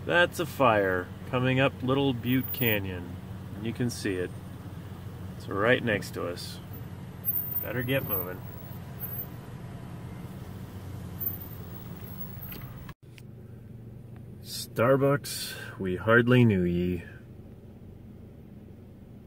That's a fire coming up Little Butte Canyon. You can see it. It's right next to us. Better get moving. Starbucks, we hardly knew ye.